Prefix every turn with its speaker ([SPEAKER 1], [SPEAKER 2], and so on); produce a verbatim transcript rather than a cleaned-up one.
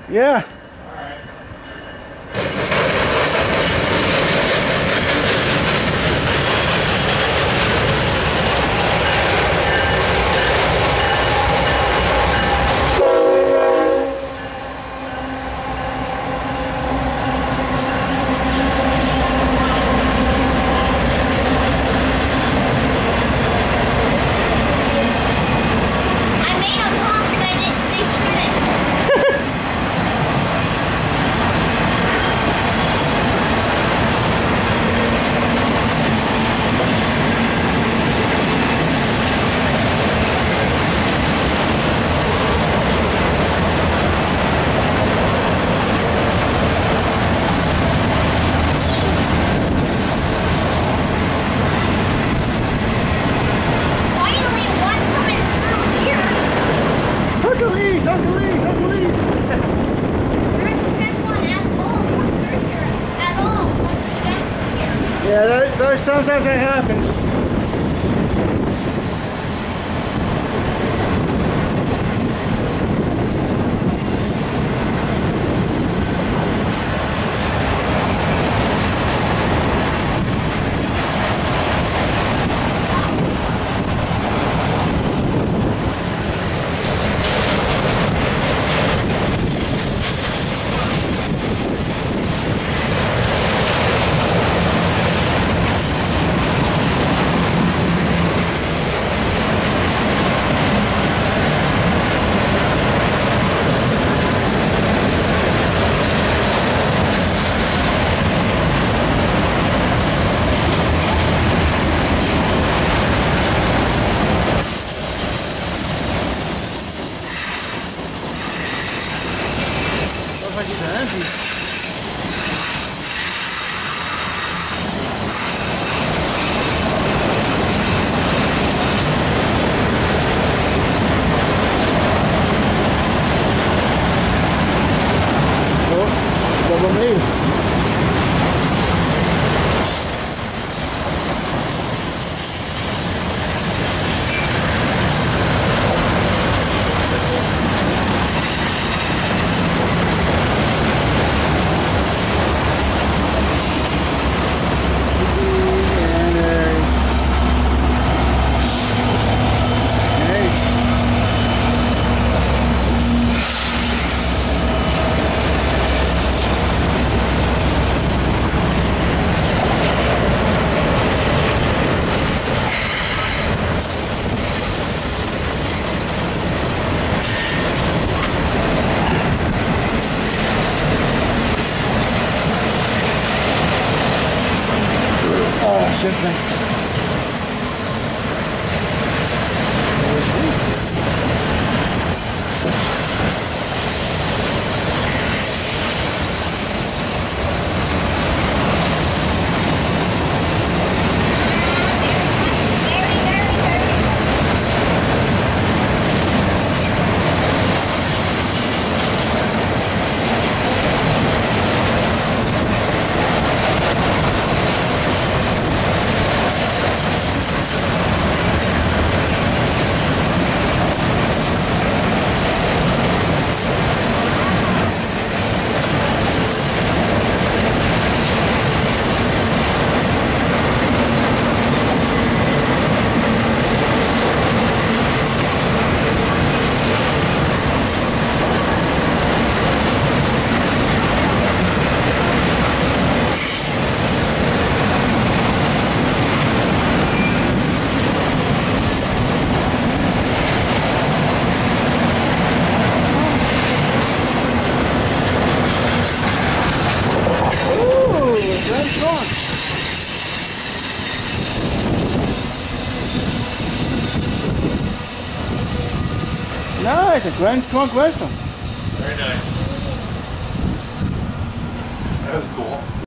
[SPEAKER 1] Yeah.
[SPEAKER 2] I made a talk and I didn't say shouldn't. Finally, one coming through here.
[SPEAKER 1] Hercules! Hercules! Hercules!
[SPEAKER 2] There isn't one at all come through here at all once we get through here.
[SPEAKER 1] Yeah, those, those sometimes that happens. Looks like it's empty. Oh, double me. And a oh, shit, man.
[SPEAKER 2] Very, very, very.
[SPEAKER 1] Ooh, Grand Trunk. Nice, a Grand Trunk rental.
[SPEAKER 3] Very nice. That was cool.